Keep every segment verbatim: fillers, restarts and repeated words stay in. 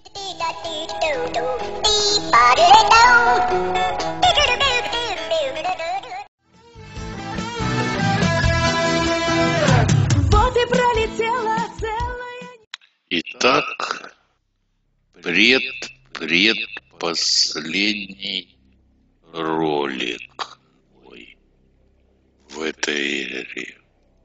Вот и пролетела целая... Итак, пред-предпоследний ролик мой в этой игре.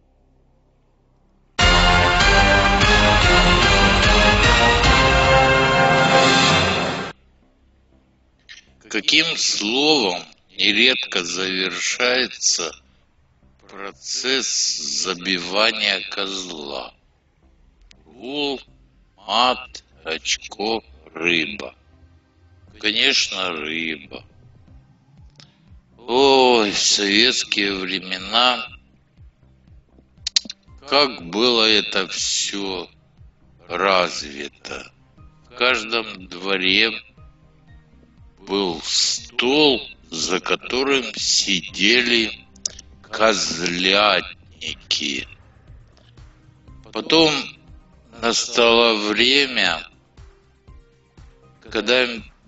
Каким словом нередко завершается процесс забивания козла? Гол, мат, очко, рыба. Конечно, рыба. Ой, в советские времена, как было это все развито. В каждом дворе был стол, за которым сидели козлятники. Потом настало время, когда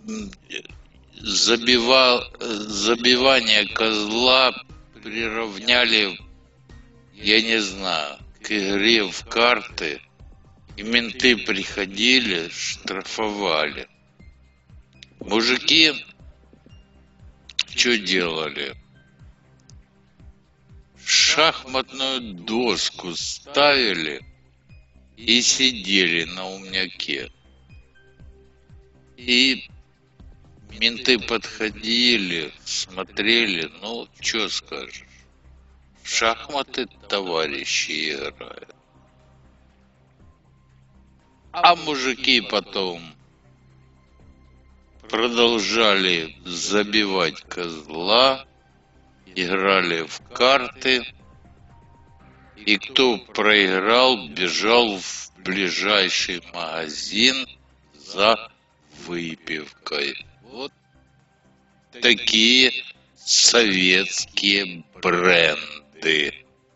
забива... забивание козла приравняли, я не знаю, к игре в карты, и менты приходили, штрафовали. Мужики что делали? Шахматную доску ставили и сидели на умняке. И менты подходили, смотрели, ну, что скажешь, в шахматы товарищи играют. А мужики потом продолжали забивать козла, играли в карты, и кто проиграл, бежал в ближайший магазин за выпивкой. Вот такие советские бренды.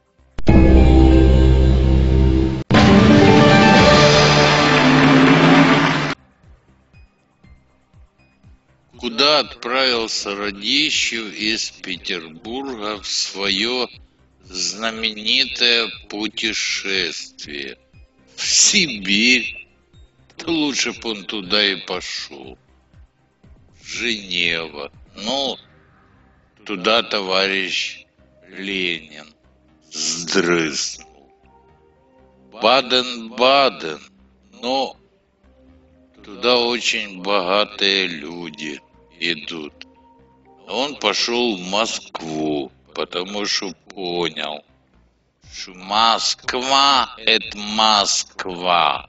Куда отправился Радищев из Петербурга в свое знаменитое путешествие? В Сибирь. Да лучше бы он туда и пошел. Женева. Ну, туда товарищ Ленин сдрызнул. Баден-Баден. Но туда очень богатые люди идут. Он пошел в Москву, потому что понял, что Москва — это Москва.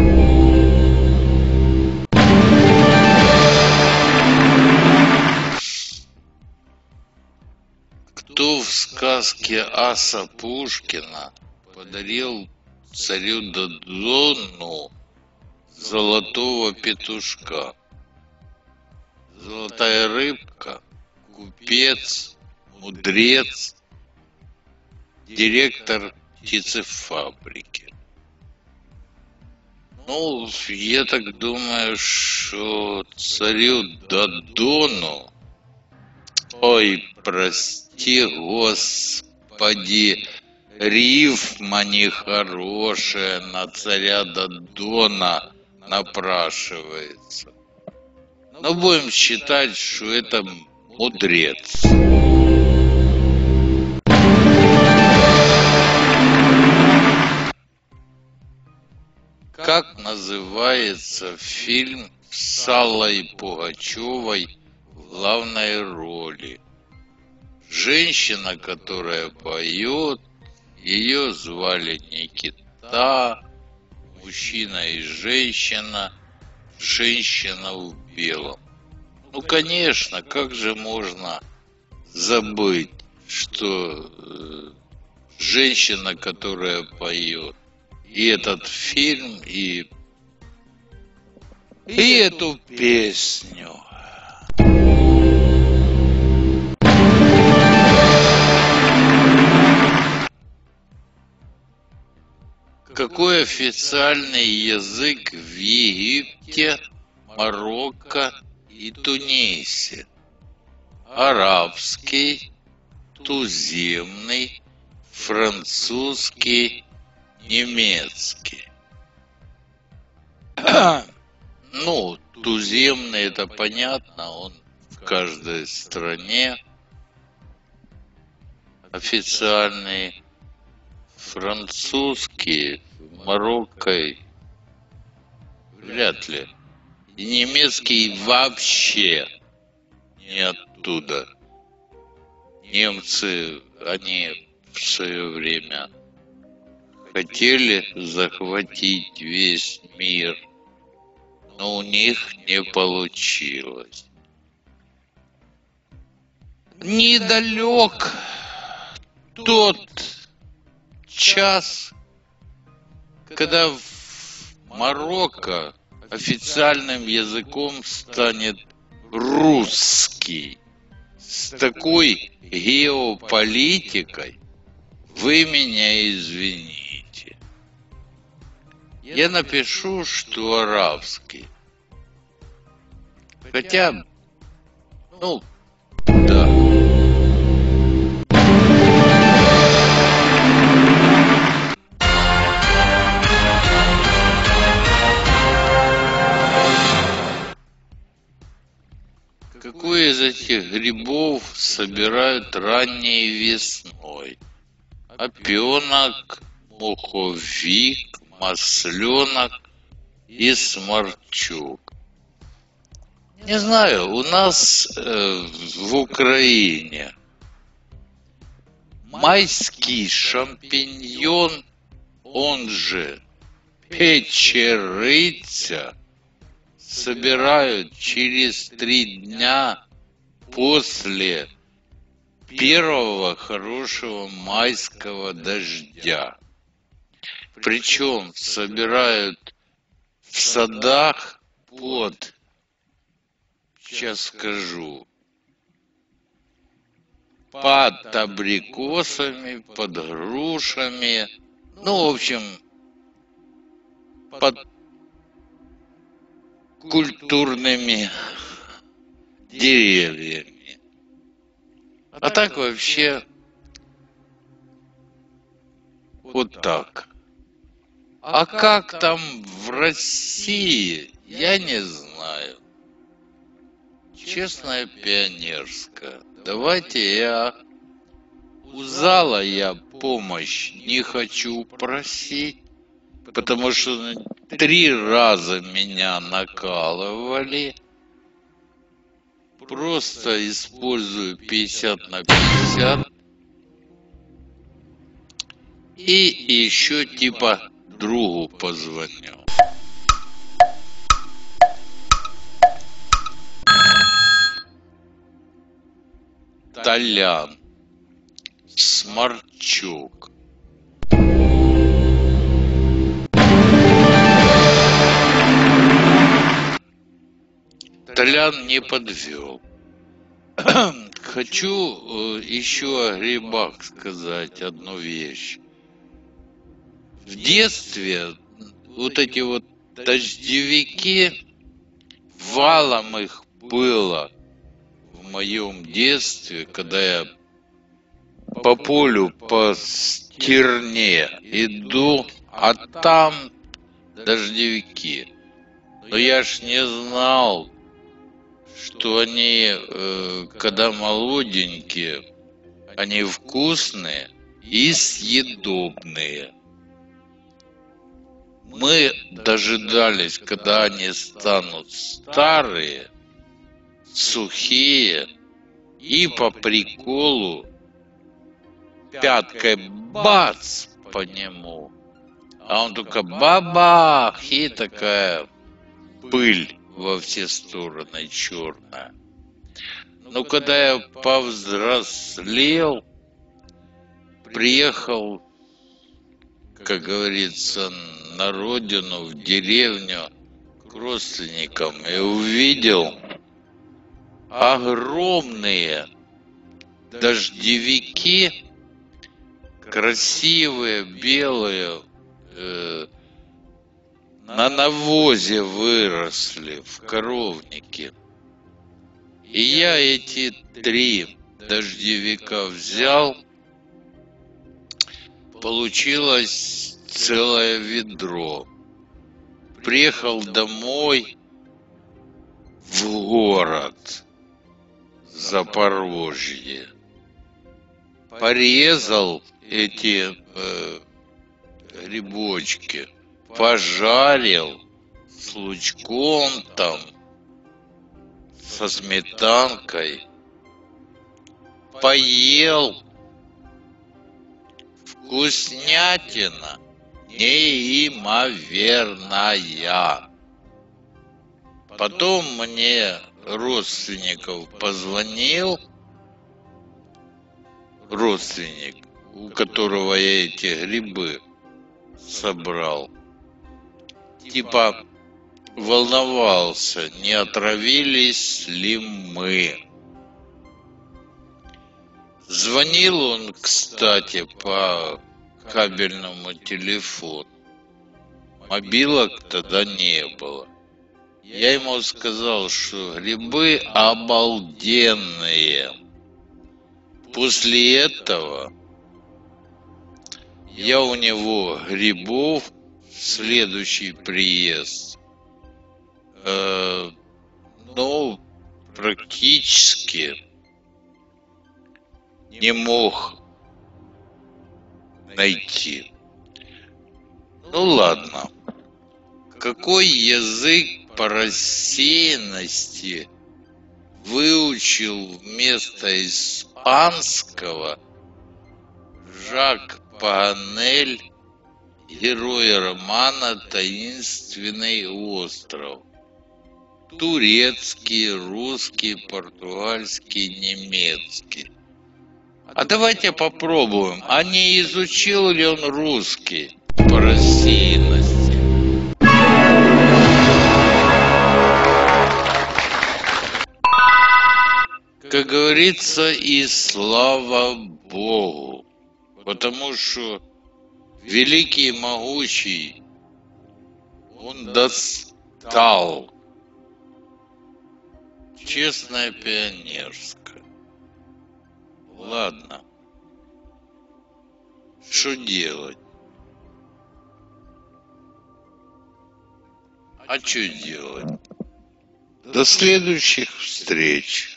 Кто в сказке Аса Пушкина подарил царю Додону золотого петушка? Золотая рыбка, купец, мудрец, директор птицефабрики. Ну, я так думаю, что царю Додону, ой, прости, Господи, рифма нехорошая на царя Додона напрашивается. Но будем считать, что это мудрец. Как называется фильм с Аллой Пугачевой в главной роли? Женщина, которая поет, ее звали Никита, мужчина и женщина, женщина в белом. Ну, конечно, как же можно забыть, что э, женщина, которая поет, и этот фильм, и, и эту песню. Какой официальный язык в Египте Марокко и Тунисе. Арабский, туземный, французский, немецкий. Ну, туземный, это понятно, он в каждой стране официальный. Французский, Марокко вряд ли. И немецкий вообще не оттуда. Немцы, они в свое время хотели захватить весь мир, но у них не получилось. Недалек тот час, когда в Марокко официальным языком станет русский. С такой геополитикой вы меня извините. Я напишу, что арабский. Хотя, ну, да. Какой из этих грибов собирают ранней весной? Опенок, муховик, масленок и сморчок. Не знаю, у нас э, в Украине майский шампиньон, он же печериця, собирают через три дня после первого хорошего майского дождя. Причем собирают в садах под, сейчас скажу, под абрикосами, под грушами, ну, в общем, под культурными деревьями. А так вообще вот так. А как там в России, я не знаю. Честная пионерская. Давайте я у зала я помощь не хочу просить, потому что три раза меня накалывали. Просто использую пятьдесят на пятьдесят. И еще типа другу позвоню. Толян. Сморчок. Толян не подвел. Хочу э, еще о грибах сказать одну вещь. В детстве вот эти вот дождевики, валом их было в моем детстве, когда я по полю, по стерне иду, а там дождевики. Но я ж не знал, что они, э, когда молоденькие, они вкусные и съедобные. Мы дожидались, когда они станут старые, сухие, и по приколу пяткой бац по нему. А он только бабах, и такая пыль во все стороны черная. Но когда я повзрослел, приехал, как говорится, на родину, в деревню к родственникам и увидел огромные дождевики, красивые, белые, э, на навозе выросли в коровнике. И я эти три дождевика взял, получилось целое ведро. Приехал домой в город Запорожье, порезал эти э, грибочки, пожарил с лучком там, со сметанкой, поел. Вкуснятина неимоверная. Потом мне родственников позвонил, родственник, у которого я эти грибы собрал, типа волновался, не отравились ли мы. Звонил он, кстати, по кабельному телефону. Мобилок тогда не было. Я ему сказал, что грибы обалденные. После этого я у него грибов следующий приезд, э, ну, практически не мог найти. Ну ладно. Какой язык по рассеянности выучил вместо испанского Жак Паганель, герой романа «Таинственный остров»? Турецкий, русский, португальский, немецкий. А давайте попробуем, а не изучил ли он русский по рассеянности? Как говорится, и слава Богу, потому что великий и могучий, он достал. Честная пионерская. Ладно. Что делать? А что делать? До следующих встреч.